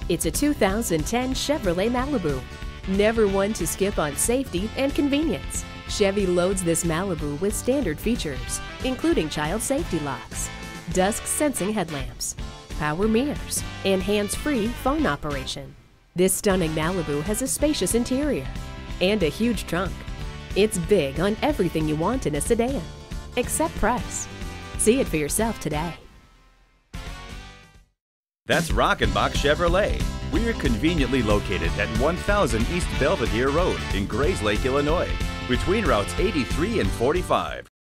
It's a 2010 Chevrolet Malibu. Never one to skip on safety and convenience, Chevy loads this Malibu with standard features, including child safety locks, dusk sensing headlamps, power mirrors, and hands-free phone operation. This stunning Malibu has a spacious interior and a huge trunk. It's big on everything you want in a sedan, except price. See it for yourself today. That's Rockenbach Chevrolet. We're conveniently located at 1000 East Belvidere Road in Grayslake, Illinois, between routes 83 and 45.